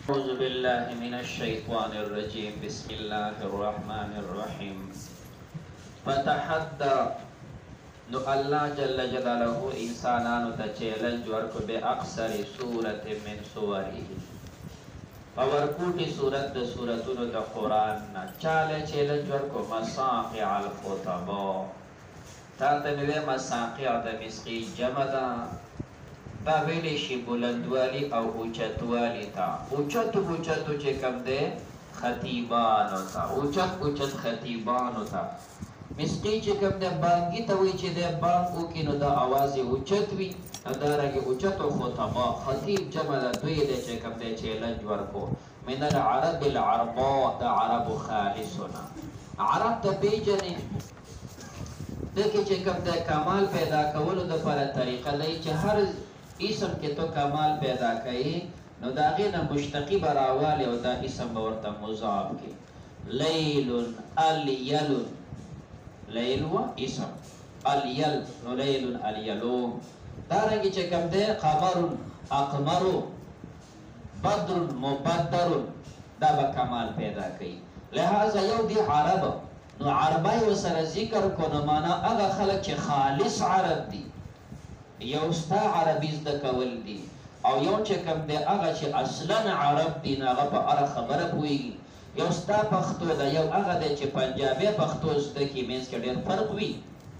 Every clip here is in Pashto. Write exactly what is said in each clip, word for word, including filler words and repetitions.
أعوذ بالله من الشيطان الرجيم بسم الله الرحمن الرحيم فتحدى نو الله جل جلاله انسانانو ته چیلنج ورکو به اکثر سورت من سوره پاورکوټي سورت د سورتونو د قران نه چاله چیلنج ورکو مصاقع الخطبا تا ته وی مصاقع د مسقي جمع ده دا ویلی شي بلندوالی او اوچتوالی تا اوچت اوچتو چې کم ده خطیبانو تا اوچت اوچت خطیبانو تا مسقی چې کم ده بانگی تا وی چې ده بانگ او کنو دا آوازی اوچت وی دارنگی اوچت و خطبا خطیب جمع ده دوی ده چې کم ده چیلنج ورکو من العرب العربا دا عرب خالصونا عرب تا بیجنی دیکھے چې کم ده کمال پیدا کولو ده پر طریقه لئی چې هر اسم کې تو کمال پیدا کړي نو دا غینه مشتقی براواله او دا اسم ورته مضاف کې لیل الیل لیل و اسم الیل نو لیل الیلو دا رنګ چې کوم ده قمر اقمر بدر مبدر دا به کمال پیدا کړي لہذا یو دی عرب نو عربای وسره ذکر کو نو معنا هغه خلک چې خالص عرب دي یو ستا عربی زده کول دي او یو چې کوم دی هغه چې اصلا عرب دي نو هغه په هره خبره پوهېږي یو ستا پښتو ده یو هغه دی چې پنجابي پښتو زده کړي منځ کې ډېر فرق وي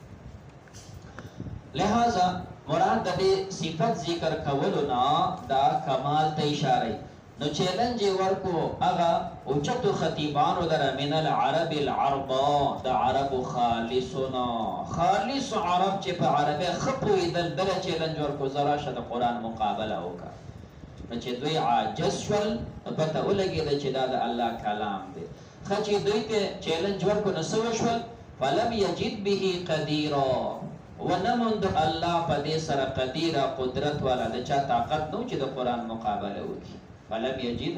لہذا مراد د دې صفت ذکر کولو نه دا کمال ته اشاره نو چیلنج ورکو هغه اوچتو خطیبانو در من العرب العربا دا عرب خالصنا خالص عرب چې په عربی خپویدل بل چیلنج ورکو زراشه د قرآن مقابله وکړه نو چې دوی عاجز شول پته ولګېده چې دا د الله کلام دی ښه چې دوی ته چیلنج ورکو نو څه وشول فلم یجد به قدیرا ونه موند الله په دې سره قدیره قدرت والا د چا طاقت نو چې د قرآن مقابله وکړي فلم یجد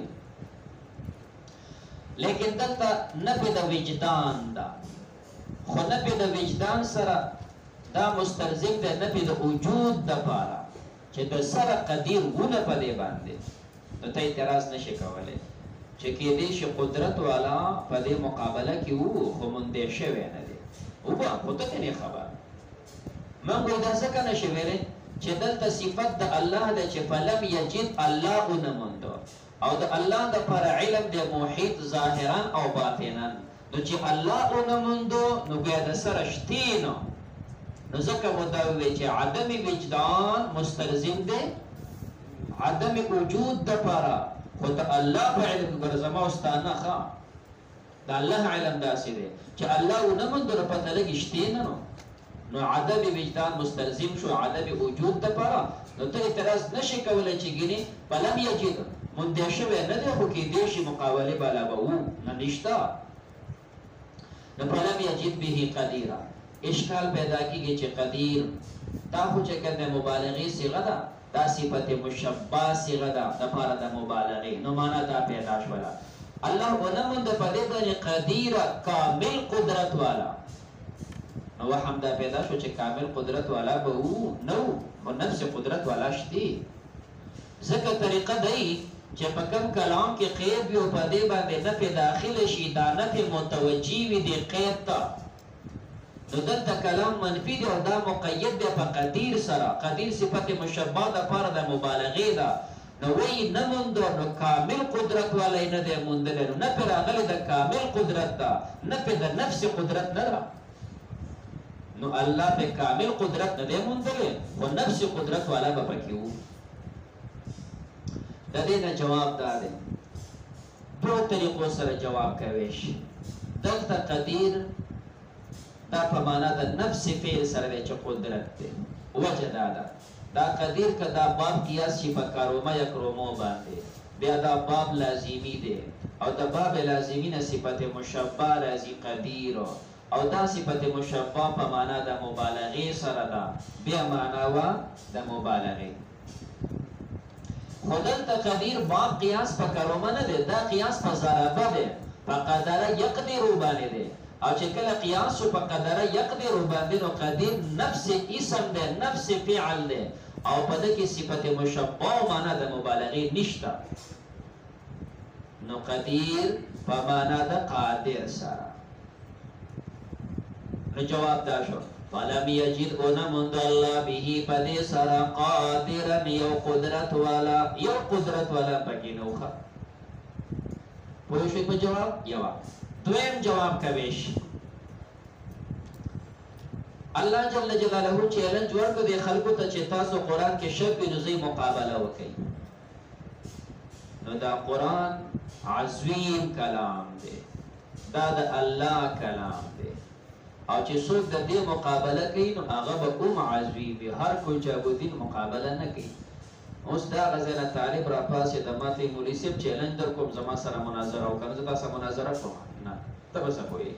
لیکن دلتا نفی دا وجدان دا خو نفی دا وجدان سره دا مستلزم دا نفی دا وجود دا پارا چه دا سر قدیر گونه پا دی بانده نو تا اعتراض نشی کولی چه که دیش قدرت والا پا دی مقابله کی او خو منده شوی نده او با خودتا کنی خبر من گوی دا سکا نشی ویلی چه دلتا صفت دا اللہ دا چه فلم یجد اللہ نموندو او دا اللہ دا پر علم دا محیط ظاہران او باطنان نو چه اللہ نموندو نو گویا دا سرشتینو نو زکا مدوی چه عدم وجدان مستلزم دے عدم وجود دا پارا خود اللہ پا علم گرزما استانا خوا دا اللہ علم دا سی دے چه اللہ نموندو نو پتا لگی شتینو نو عدم وجدان مستلزم شو عدم وجود دا پارا نو تا اعتراض نشی کولی چی گینی فلم یجد مندشوه نده خو که دیشی مقاوله بالا با او ننشتا نو فلم یجد به قدیرا اشکال پیدا کی گی چی قدیر تا خو چه کنده مبالغی سیغه دا دا صفت مشبه سیغه دا دا پارا دا مبالغی نو مانا دا پیدا شولا اللہ ونمون دا پده بانی قدیرا کامل قدرت والا نو حمدا پیدا شو چې کامل قدرت والا به او نو او نفس قدرت والا شتی ځکه طریقه دی چې په کوم کلام کې قید وي او په دې باندې نفي داخل شي دا نفي متوجي وي د قید ته نو دلته کلام منفي دی او دا مقید دی په قدیر سره قدیر صفت مشبه ده پاره د مبالغې ده نو وی نه موندو نو کامل قدرت والا نه دی موندلی نو نفي راغلی د کامل قدرت ده نفي د نفس قدرت نه ده نو الله په کامل قدرت نه دی موندلی خو نفس قدرت والا به پکې وو د دې نه جواب دا دی دوه طریقو سره جواب کوي شي دلته قدیر دا په معنا د نفس فعل سره دی چې قدرت دی وجه دا ده دا قدیر که دا باب قیاس شي په کارومه یا کرومو باندې بیا دا باب لازمی دی او دا باب لازمی نه صفت مشبه راځي قدیر او دا صفت مشبه په معنا د مبالغې سره ده بیا معنا وا د مبالغې خودلته قدیر باب قیاس په کرومه نه دی دا قیاس په ضربه دی په قدره یقدر باندې دی او چې کله قیاس شو په قدره یقدر باندې نو قدیر نفس اسم دی نفس فعل دی او په دې کې صفت مشبه معنا د مبالغې نشته نو قدیر په معنا د قادر سره. نو جواب دا شو فلم یجد اونمند الله به پدې سره قادرا یو قدرت والا یو قدرت والا پکې نوخه. پوه شئ په جواب؟ جواب دویم جواب کوي شي الله جل جلاله چیلنج ورکړ دي خلکو ته چې تاسو قران کې شک وي نو زی مقابله وکړي. نو دا قران عظیم کلام دی، دا د الله کلام دی، او چې څوک د دې مقابله کوي نو هغه به کوم عظیم وي. هر کوم چې ابو دین مقابله نه کوي. اوس دا غزنه طالب را پاسې د ماته مولوی صاحب چیلنج در کوم زما سره مناظره وکړه، زه تاسو مناظره کوم نه ته به څه کوئ.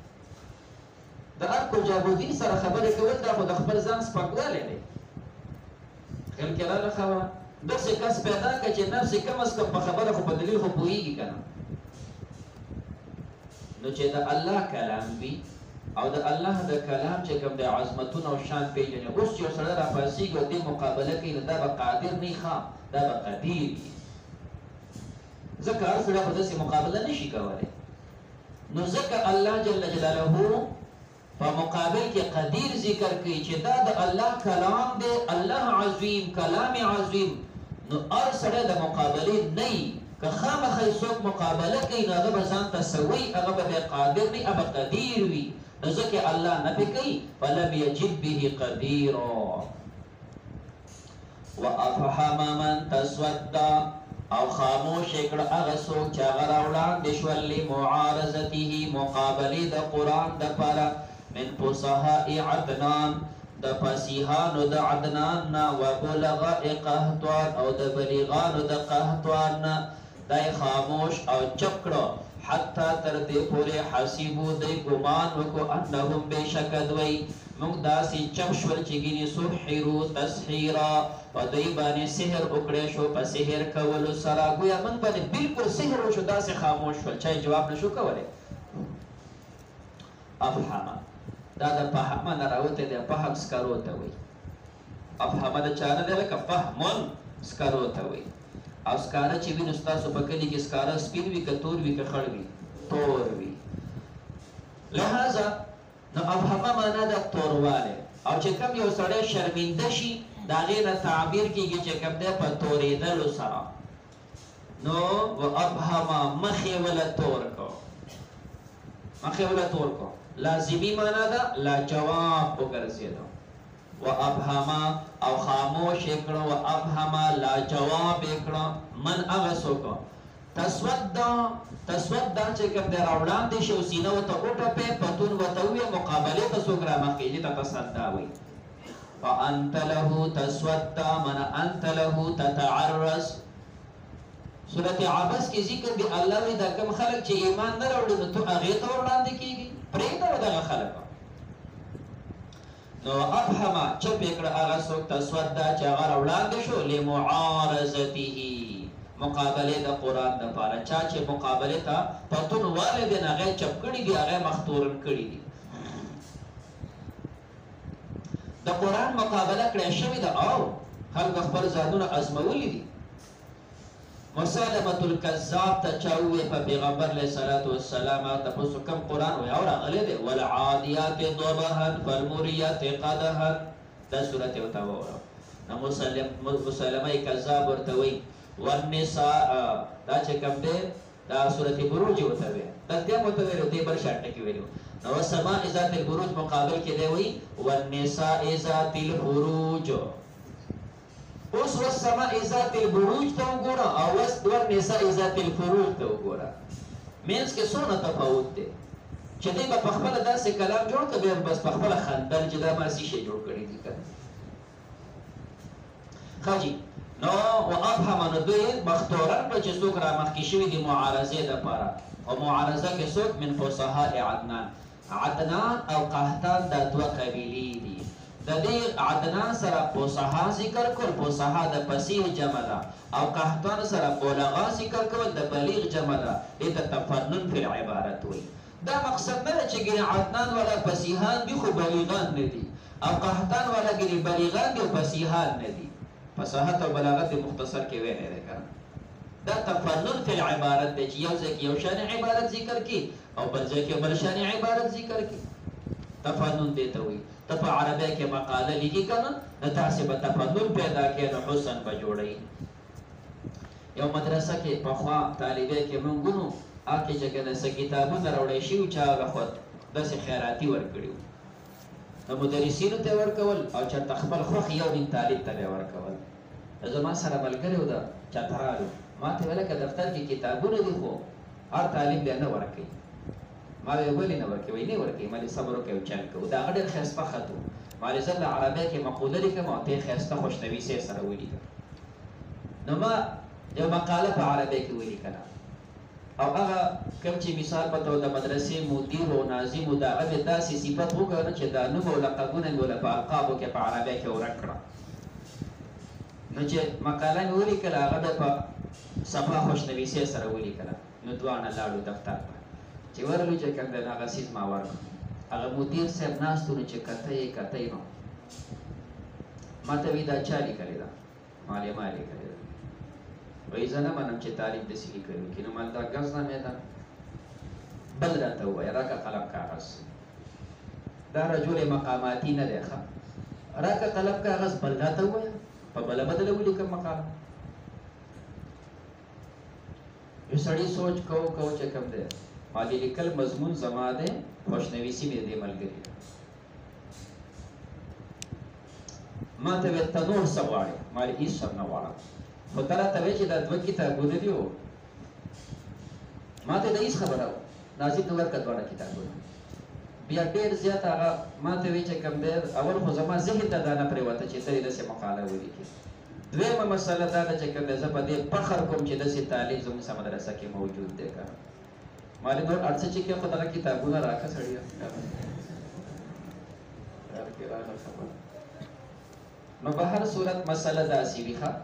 د هر کوم چې ابو دین سره خبرې کول دا خو د خپل ځان سپکوالی دی. خیال کې راغله خبره داسې کس پیدا کړه چې نفس یې کم از کم په خبره خو په دلیل خو پوهېږي که نه. نو چې د الله کلام وي او د الله د کلام چې کوم د عظمتونه او شان پیژني، اوس چې یو سړی راپاڅېږي او دې مقابله کوي نو دا به قادر نه وي، ښه دا به قدیر وي. ځکه هر سړی خو داسې مقابله نه شي کولی. نو ځکه الله جل جلاله په مقابل کې قدیر ذکر کوي چې دا د الله کلام دی، الله عظیم کلام عظیم. نو هر سړی د مقابلې نه وي، که خامخا څوک مقابله کوي نو هغه به ځان ته څه وایي، هغه به قادر نه وي، هغه به قدیر وي. نو ځکه الله نه پې کوي فلم یجد به قدیرا. وافهم من تسودا او خاموش کړه هغه څوک چې هغه راوړاندې شول لمعارضته مقابلې د قرآن دپاره من فصحاء عدنان د فصیحانو د عدنان نه وبلغاء قحطوان او د بلیغانو د قحطوان نه دای خاموش او چپ کړه حتی تر دې پورې حسیبو دی ګمان وکړو انهم بېشکه دوی موږ داسې چپ شول چې ګینې سحرو تسحیرا په دوی باندې سحر وکړی شو په سحر کولو سره ګویا موږ باندې بلکل سحر وشو داسې خاموش شول چا جواب نشو کولی. افهمه دا د فهمه نه راوتی دی، فهم سکرو ته وایي. افهمه د چا نه دی لکه فهمون سکرو ته وایي. او سکاره چې وي نو ستاسو په کلي کې سکاره سپین وي که تور وي که خړ وي تور وي. لہذا نو افهمه معنا د توروالی. او چې کوم یو سړی شرمنده شي د هغې نه تعبیر کېږي چې کوم دی په تورېدلو سره. نو و افهمه مخې وله تور کو مخې وله تور کو لازمی معنا ده لا جواب وګرځېدو. و افهما او خاموش کړه و افهما لا جواب کړه من هغه څوک تسودا تسودا چې کوم دی راوړاندې شي او سینه ورته وټپې پتون ورته وویې مقابلې ته څوک رامخکې دې ته تصدا وایي. فانت له تسودا من انت له تتعرض. سورت عبس کې ذکر دی الله وی دا کوم خلک چې ایمان نه راوړي نو ته هغې ته وړاندې کېږي پرېږده و دغه خلک. نو افهمه چپ یې کړه هغه څوک تسودا چې هغه راوړاندې شو لمعارضته مقابلې د قرآن دپاره. چا چې مقابلې ته پتون والی دی نو هغه چپ کړي دي، هغه مختورن کړي دي. د قرآن مقابله کړی شوې ده او خلکو خپل ځانونه ازمولي دي. مسلمة الکذاب ته چا وویل په پیغمبر علیه الصلاة والسلام تپوس کوم قرآن وایي او راغلی دی والعادیات ضبحا فالموریات قدحا دا صورت یې ورته وویل. نو مسلمه کذاب ورته وایي والنساء دا چې کوم دی دا صورت بروج یې ورته ویل دلته هم ورته ویل دې بل شان ټکي ویلي. نو والسماء ذات البروج مقابل کې دی وایي والنساء ذات الفروج. اوس والسماء ذات البروج ته وګوره او والنساء ذات الفروج ته وګوره، منځ کې څونه تفاوت دی چې دوی به په خپله داسې کلام جوړ کړه بیا بس په خپله خندل چې دا ما څه شی جوړ کړي دي که ښه جي. نو و افهمه نو دوی مختورن کړه چې څوک رامخکې شوي دي معارضې دپاره. او معارضه کې څوک من فصحاء عدنان. عدنان او قحطان دا دوه قبیلې دي. د دې عدنان سره فصحا ذکر کول فصحا د فصیح جمع ده او قحطان سره بلغا ذکر کول د بلیغ جمع ده. دې ته تفنن فی العبارت وایي. دا مقصد نه ده چې ګینې عدنان والا فصیحان دي خو بلیغان نه دي او قحطان والا ګینې بلیغان دي او فصیحان نه دي. فصاحت او بلاغت د مختصر کې ویلی دی که نه دا تفنن فی العبارت دی چې یو ځای کې یو شان عبارت ذکر کی او بل ځای کې بل شان عبارت ذکر کی تفنن دی ته وي ته په عربی کې مقاله لیکي کنه نو تاسې به تفنن پیدا کړئ نو حسن به جوړئ یو مدرسه کې پخوا طالبې کې مونږ ګونو هغې چې که نه څه کتابونه راوړی شي وو چا هغه خو داسې خیراتي ورکړي وو نو مدرسینو ته یې ورکول او چېرته خپل خوښ یو نیم طالب ته به یې ورکول زما سره ملګری و د چترالو ما ته ویل که دفتر کې کتابونه دي خو هر طالب بیا نه ورکوي ما وی ولې نه ورکوي وایي نه ورکوي ما دې صبر وکړئ او چل کوو د هغه ډېر ښایسته خط و ما ویل زه له عربۍ کې مقوله لیکم او ته یې ښایسته خوشنویسۍ سره ولیکه نو ما یو مقاله په عربۍ کې ولیکله او هغه کوم چې مثال په توګه د مدرسې مدیر او ناظم و د هغه مې داسې صفت وکړه چې دا نوم او لقبونه مې ورله په القابو کې په عربۍ کې ورک کړه نو چې مقاله مې ولیکله هغه د په صفا خوشنویسۍ سره ولیکله نو دواړه لاړو دفتر ته چې ورغلو چې کوم دی نو هغه څیز ما ورکړ هغه مدیر صاحب ناست و نو چې کته یې کته یې نو ما ته وایي دا چا لیکلې ده ما ویل ما لیکلې ده وایي زه نه منم چې طالب داسې لیکلي وکړي نو ما دا ګز نامې ده بل راته ووایه راکړه قلم کاغذ دا رجل مقاماتي نه دی ښه راکړه قلم کاغذ بل راته ووایه په بله بدله ولیکم مقاله یو سړي سوچ کو کو چې کوم دی ما دې لیکل مضمون زما دی خوشنویسي مې دې ملګري ما ته ویل ته نور څه غواړې ما ویل هېڅ هم نه غواړم خو ته راته وایې چې دا دوه کتابونه دي و ما ته د هېڅ خبره وه ناظم ته ورکړه دواړه کتابونه بیا ډېر زیات هغه ما ته وایي چې کوم دی اول خو زما ذهن ته دا نه پرېوته چې ته یې داسې مقاله ولیکې دویمه مسله دا ده چې کوم دی زه په دې فخر کوم چې داسې طالب زموږ څه مدرسه کې موجود دی که ما ویل نور هر څه چې کې خو دغه کتابونه راکړه سړیه نو په هر صورت مسله داسې وي ښه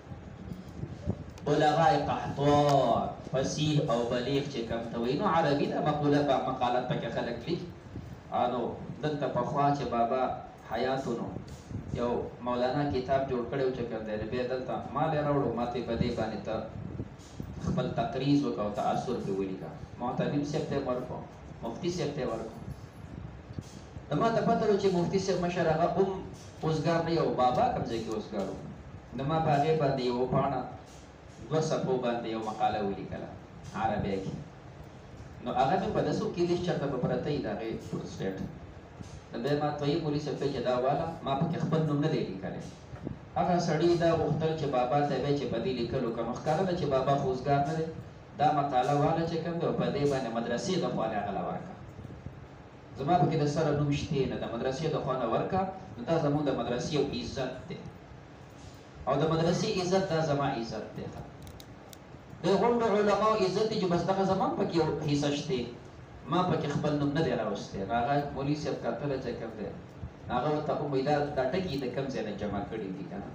بلغاء قحطان فصیح او بلیغ چې کوم ته وایي نو عربي ده مقوله مقالات پکې خلک لیکي نو دلته پخوا چې بابا حیاتو نو یو مولانا کتاب جوړ کړی و چې کوم دی بیا دلته ما یې راوړو ما ته په دې باندې ته خپل تقریض وکړه او تاثر پرې ولیکه معتدم صاحب ته یې ورکړو مفتي صاحب ته یې ورکړو نو ما ته پته وه چې مفتي صاحب مشر هغه هم اوزګار نه یو بابا کوم ځای کې اوزګار و نو ما په هغې باندې یوه پاڼه دوه صفحو باندې یو مقاله ولیکله عربۍ کې نو هغه مې په داسو کې لیست چېرته به پرته وي د هغې پروسټیټ نو بیا ما طیب مولي صاحب ته چې دا واله ما پکې خپل نوم نه دی لیکلی هغه سړي دا غوښتل چې بابا ته به چې په دې لیکلو که نو ښکاره ده چې بابا خو اوزګار نه دی دا مقاله واله چې کوم دی او په دې باندې مدرسې د خوا نه هغه له ورکړه زما پکې د سره نوم شتې نه د مدرسې د خوا نه ورکړه نو دا زموږ د مدرسې یو عزت دی او د مدرسې عزت دا زما عزت دی د غونډو علماو عزت دی چې بس دغه زما پکې یو حصه شتې ما پکې خپل نوم نه دی راوستی نو هغه مولي صاحب کتله چې کوم دی نو هغه ورته هم وایي دا ټکي د کوم ځای نه جمع کړي دي که نه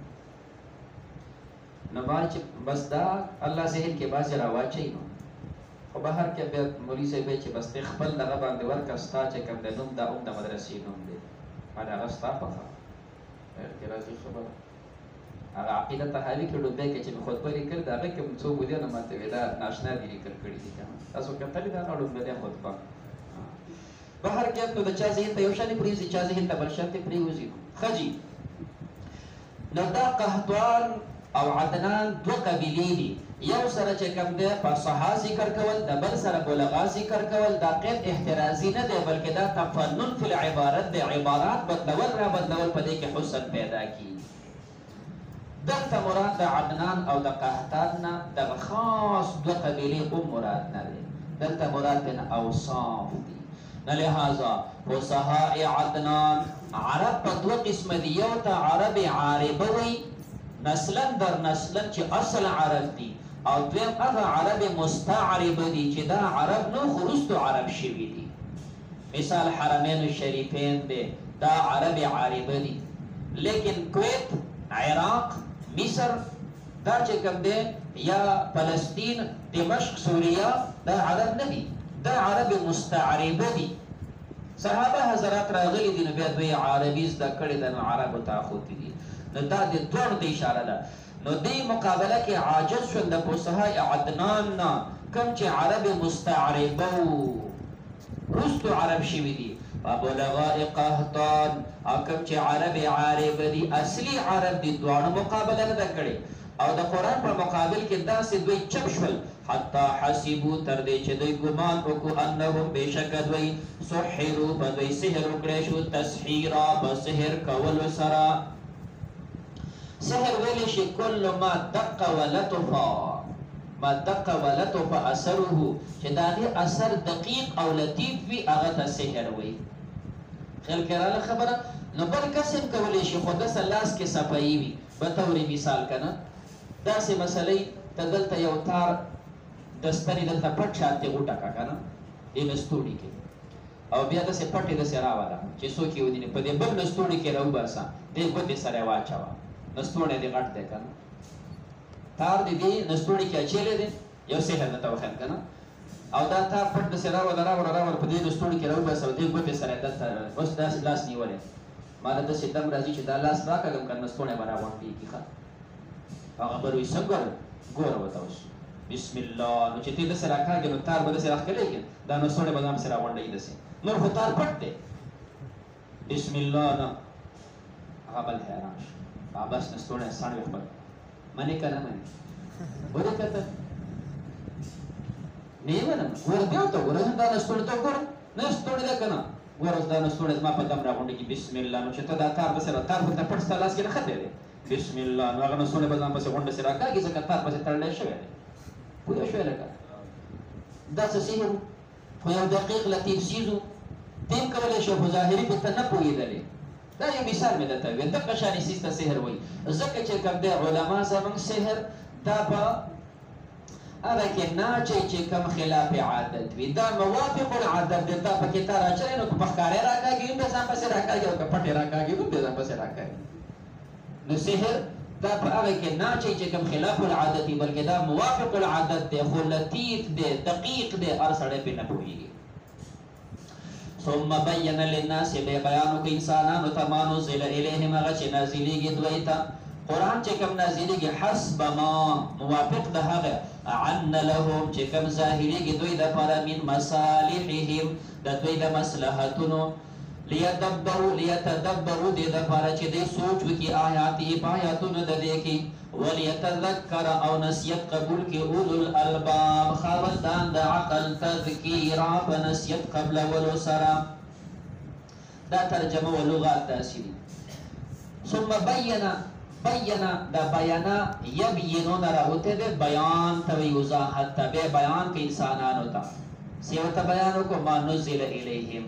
نو ما چې بس دا الله ذهن کې بعضې راواچوي نو خو بهر کې بیا مولي صاحب وایي چې بس ته خپل دغه باندې ورکړه ستا چې کوم دی نوم دا هم د مدرسې نوم دی ما د هغه ستا خوښه خیر کې راځي خبره هغه عقیده طحاوي کې ډوبی کې چې مې خطبه لیکل د هغه کې څو مودیانو ما ته ویل دا ناشنا دي لیکل کړي دي که نه تاسو کتلې ده هغه ډوبېدی خطبه بهر کې نو د چا ذهن ته یو شانې پرېوځي چا ذهن ته بل شانې پرېوځي ښه جي نو دا قحطان او عدنان دوه قبیلې دي یو سره چې کوم دی فصحا ذکر کول د بل سره بلغا ذکر کول دا قید احترازي نه دی بلکې دا تفنن فی العبارت دی عبارات بدلول را بدلول په دې کې حسن پیدا کیږي دلته مراد د عدنان او د قحطان نه دغه خاص دوه قبیلې هم مراد نه دی دلته مراد بین اوصاف دي نه لهذا فصحاء عدنان عرب په دوه قسمه دي یو ته عرب عاربه وي نسلا در نسلا چې اصل عرب دي او دویم هغه عرب مستعربه دي چې دا عرب نو خو وروستو عرب شوي دي مثال حرمین الشریفین دی دا عرب عاربه دي لیکن کویت عراق مصر دا چې کوم دی یا فلسطین دمشق سوریه دا عرب نه دي دا عرب مستعربه دي صحابه حضرات راغلي دي نو بیا دوی عربي زده کړې ده نو عربو ته اخوتي دي نو دا د دواړو ته اشاره ده نو دی مقابله کې عاجز شول د فصحاء عدنان نه کوم چې عرب مستعربه رستو عرب شوي دي وبلغاء قهطان او کوم چې عرب عارب دي اصلي عرب دي دواړو مقابله نه ده کړې او د قرآن په مقابل کې داسې دوی چپ شول حتی حسبو تر دې چې دوی ګمان وکړو انهم بېشکه دوی سحروا په دوی سحر وکړی شو تسحیرا په سحر کولو سره سحر ویلی شي کل ما دق ولطفا ما دق ولطفا اثره چې د هغې اثر دقیق او لطیف وي هغه ته سحر وایي خیال کې راغله خبره نو بل کس هم کولی شي خو داسې لاس کې صفایي وي بطورې مثال که نه داسې مسلې ته دلته یو تار د ستنې دلته پټ شانتې وټکه که نه دې نستوړي کې او بیا داسې پټې داسې راوله چې څوک یې ودیني په دې بل نستوړي کې راوباسه دې ګوتې سره یې واچوه نستوړی دې غټ دی که نه تار دې دې نستوړي کې اچولی دی یو سحر درته وښیم که نه او دا تار پټ داسې راوله راوله راوله په دې نستوړي کې راوباسه او دې ګوتې سره یې دلته اوس داسې لاس نیولی ما له داسې دم راځي چې دا لاس راکړم که نستوړی به راغونډېږي ښه هغه به وایي څنګه ګوره ورته اوس بسم الله نو چې ته داسې راکاږې نو تار به داسې راښکلیږي دا نستوړی به ځان پسې راغونډوي داسې نور خو تار پټ دی بسم الله نه هغه بل حیران شو بس نستوړی ساړ وي خپل منې که نه منې ولې کتل نه یې منم ګوره دې ورته ګوره دا نستوړی ته وګوره نستوړی دی که نه ګوره اوس دا نستوړی زما په دم راغونډېږي بسم الله نو چې ته دا تار پسې تار ورته پټ ستا لاس کې نښتی دی بسم الله نو هغه نستوړی به ځان پسې غونډه سې راکاږي ځکه تار پسې تړلی شوی دی پوه شوی لکه دا څه سحر خو یو دقیق لطیف څیز و ته هم کولی شو خو ظاهري پې ته نه پوهېدلې دا یو مثال مې درته ویل دغه شانې څیز ته سحر وایي ځکه چې کوم دی علما زموږ سحر دا په هغه کې نه اچوي چې کوم خلاف عادت وي دا موافق العادت دی تا پکې تا راچوي نو که په ښکاره راکاږي هم بیا ځان پسې راکاږي او که پټې راکاږي هم بیا ځان پسې راکاږي نو سحر دا په هغه کې نه اچوي چې کوم خلاف العادت وي بلکې دا موافق العادت دی خو لطیف دی دقیق دی هر سړی پرې نه پوهېږي ثم بین للناس به بیانو کې انسانانو ته ما نزل الیهم هغه چې نازلیږي دوی ته قرآن چې کوم نازلیږي حسب ما موافق د هغه عن لهم چې کوم ظاهریږي دوی دپاره من مصالحهم د دوی د مصلحتونو لیدبروا لیتدبروا دې دپاره چې دوی سوچ وکړي آیاتې په آیاتونو د دې کې وليتذكر او نصیحت قبول کی اولو الالباب خاوندان د عقل تذکیرا په نصیحت قبل ولو سرا دا ترجمه و لغات داسې دي ثم بینا بینا دا بیانا یبینون راوته ده بیان ته وضاحت ته به بیان کې انسانانو ته سیو ته بیانو کو ما نزل الیهم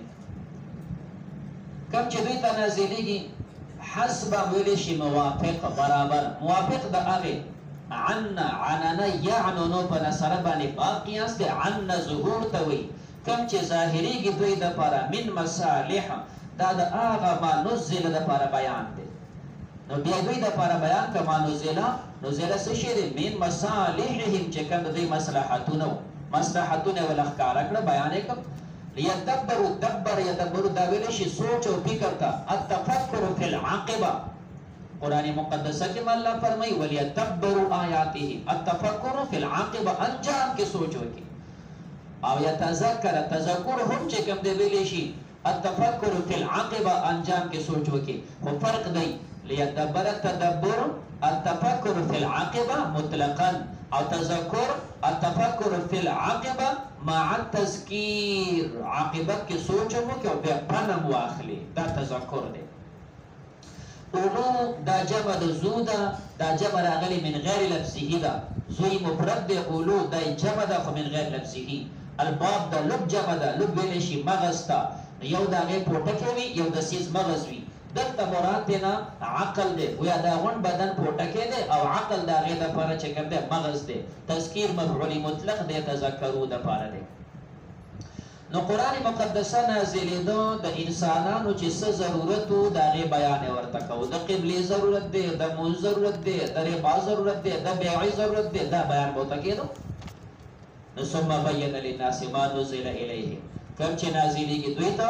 کم چې دوی ته نازلیږي حسب ویلی شي موافق برابر موافق د هغې عن عننه یعنونو په نصره باندې با قیاس دی عن ظهور ته وایي کوم چې ظاهریږي دوی دپاره من مصالح دا د هغه ما نزل دپاره بیان دی نو بیا دوی دپاره بیان که ما نزله نزله څه شی دی من مصالحهم چې کوم د دوی مصلحتونه مصلحتونه یې ول ښکاره کړه بیان یې کړه لیدبروا دبر یدبروا دا ویلی شي سوچ او فکر ته التفکر فی العاقبه قرآن مقدسه کې الله فرمایي ولیدبروا آیاته التفکر فی العاقبه انجام کې سوچ وکړي او یتذکر تذکر هم چې کوم دی ویلی شي التفکر فی العاقبه انجام کې سوچ وکړي خو فرق دی لیدبر تدبر التفکر فی العاقبه مطلقا او تذکر التفکر فی العاقبه مع التذکیر عاقبت کې سوچ مو کې او بیا پنم واخلي دا تذکر دی اولو دا جمع د زو ده دا جمع راغلی من غیر لفظه ده زوی مفرد دی اولو دا جمع ده خو من غیر لفظه الباب دا لب جمع ده لب ویلی شي مغز ته یو د هغې پوټکی وي یو د سیز مغز وي دلته مراد دی نه عقل دی ویا دا غونډ بدن پوټکی دی او عقل د هغې دپاره چې کوم دی مغز دی تذکیر مفعول مطلق دی تذکرو دپاره دی نو قرآن مقدسه نازلېده د انسانانو چې څه ضرورت و د هغې بیان یې ورته کوو د قبلې ضرورت دی د مونځ ضرورت دی د ربا ضرورت دی د بیعې ضرورت دی دا بیان به ورته کېدو نو ثم بین للناس ما نزل الیهم کوم چې نازلېږي دوی ته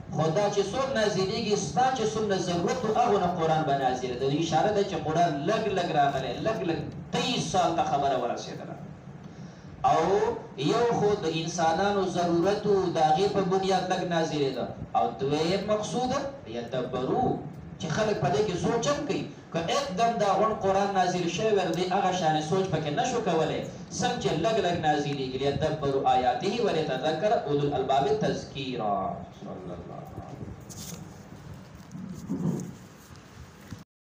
خدا چې څوک نازلېږي ستا چې څومره ضرورت و هغونه قرآن به نازله ده اشاره ده چې قرآن لږ لږ راغلی لږ لږ تیس سال ته خبره ورسېدله او یو خو د انسانانو ضرورت و د هغې په بنیاد لږ نازلېده او دویم مقصود یدبرو چې خلک په دې کې سوچ هم کوي که एकदम دا غون قرآن نازل شوی ور دی هغه شان سوچ پکې نشو کولی سم چې لږ لږ نازلېږي لیدبروا آیاته وليتذکر اولو الالباب تذکیرا صلی الله